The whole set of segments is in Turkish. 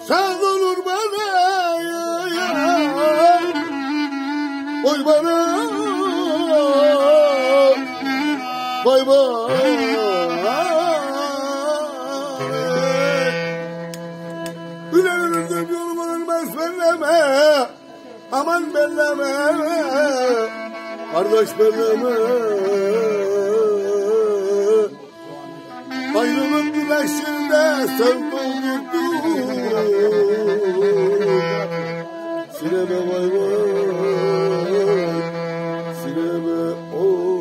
Sağ olur bana oy bana bay bay. Ülerimden yolum ölmez belleme, aman belleme, kardeş belleme. Ayrılın güneşinde sevdim gittim, sineme bay bay, sineme of.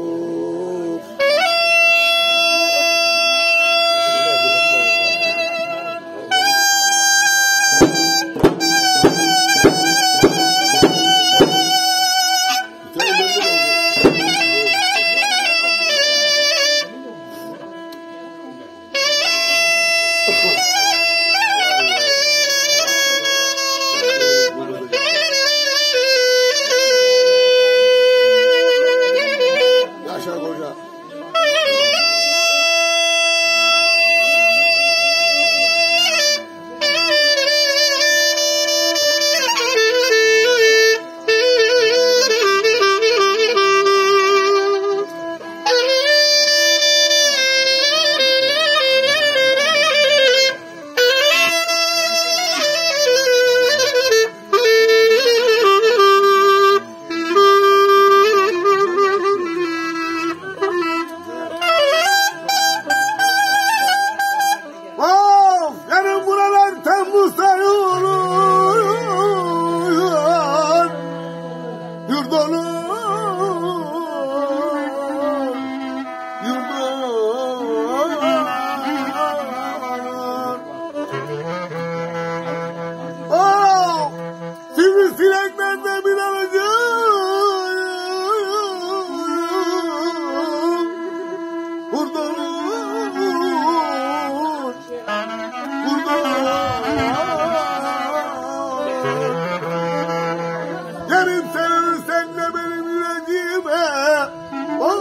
Yarın sen de benim yüreğime, oy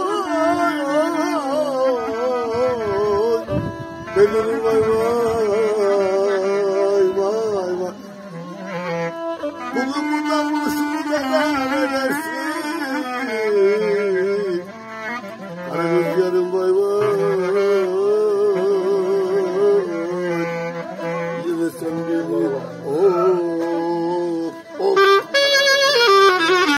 benim vay vay vay vay. Bugün bundan